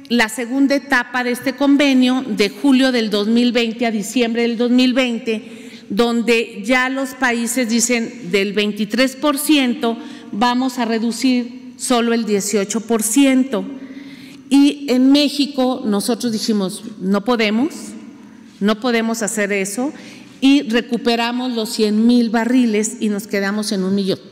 la segunda etapa de este convenio de julio del 2020 a diciembre del 2020, donde ya los países dicen del 23% vamos a reducir solo el 18%. Y en México nosotros dijimos no podemos hacer eso y recuperamos los 100,000 barriles y nos quedamos en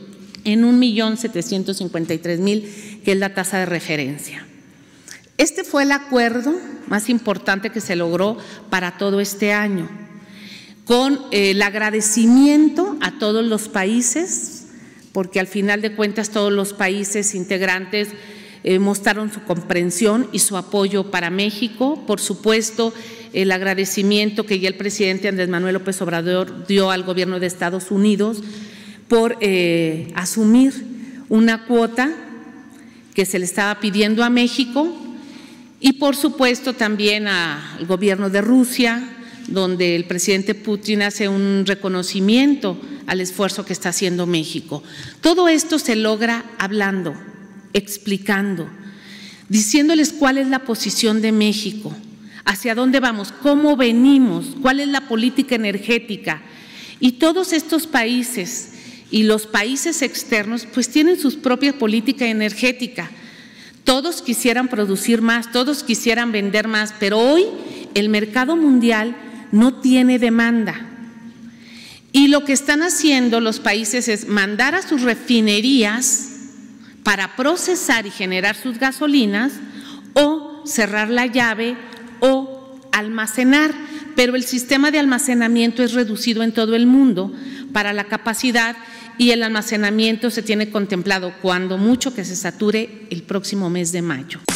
1,753,000, que es la tasa de referencia. Este fue el acuerdo más importante que se logró para todo este año, con el agradecimiento a todos los países, porque al final de cuentas todos los países integrantes mostraron su comprensión y su apoyo para México. Por supuesto, el agradecimiento que ya el presidente Andrés Manuel López Obrador dio al gobierno de Estados Unidos por asumir una cuota que se le estaba pidiendo a México, y por supuesto también al gobierno de Rusia, donde el presidente Putin hace un reconocimiento al esfuerzo que está haciendo México. Todo esto se logra hablando, explicando, diciéndoles cuál es la posición de México, hacia dónde vamos, cómo venimos, cuál es la política energética. Y todos estos países y los países externos pues tienen su propia política energética. Todos quisieran producir más, todos quisieran vender más, pero hoy el mercado mundial no tiene demanda. Y lo que están haciendo los países es mandar a sus refinerías para procesar y generar sus gasolinas, o cerrar la llave o almacenar, pero el sistema de almacenamiento es reducido en todo el mundo para la capacidad, y el almacenamiento se tiene contemplado cuando mucho que se sature el próximo mes de mayo.